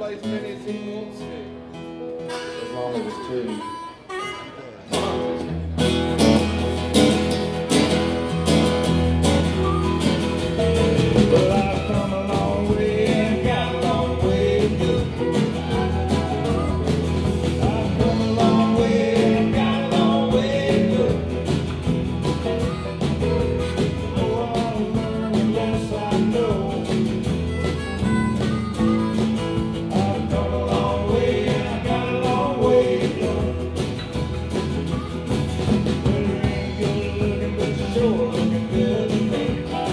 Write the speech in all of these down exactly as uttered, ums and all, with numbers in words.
play as many as he wants to. As long as it's two. Well, I've come a long way and got a long way to go. I've come a long way and got a long way to go. The more I learn, the less I know. I've come a long way and I got a long way to go. Well, it ain't good looking, but it's sure looking good to me.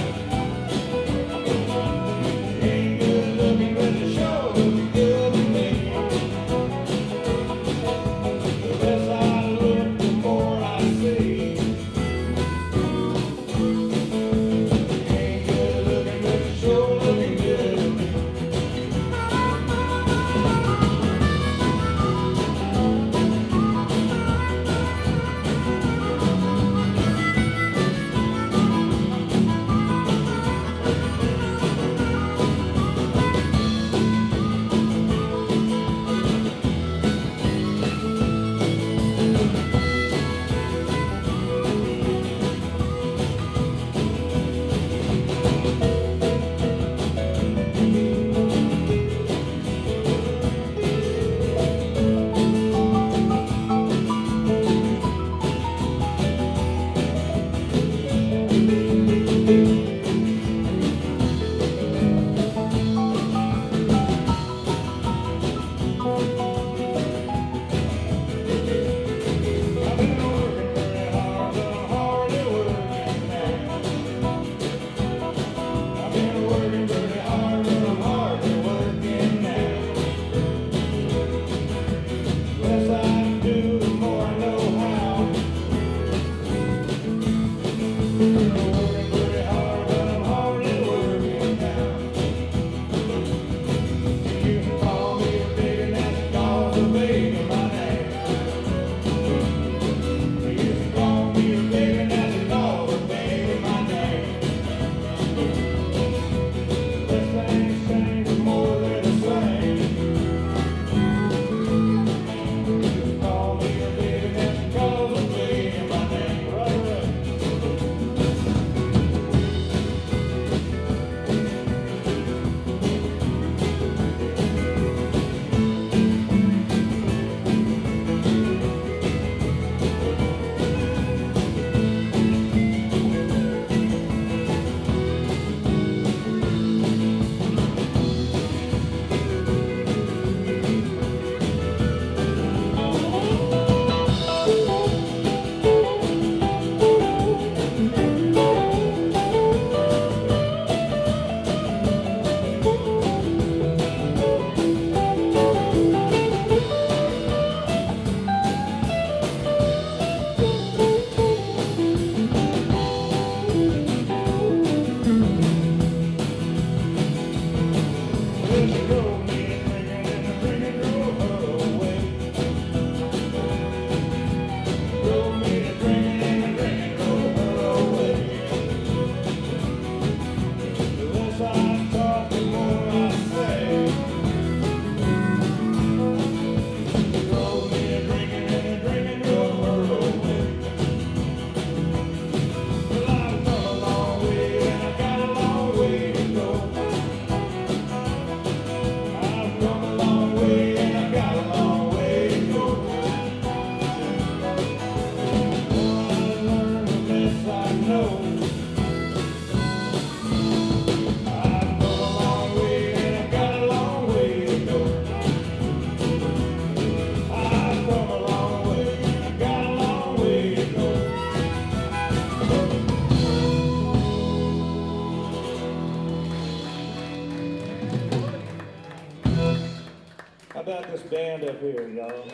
About this band up here, y'all.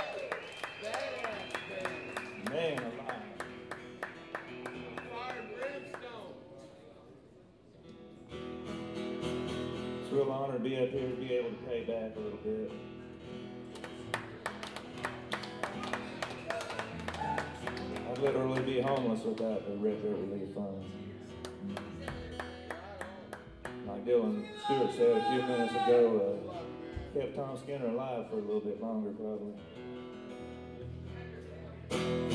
Man alive. It's a real honor to be up here, to be able to pay back a little bit. I'd literally be homeless without the Red Dirt Relief Fund. Like Dylan Stewart said a few minutes ago, uh, kept Tom Skinner alive for a little bit longer, probably.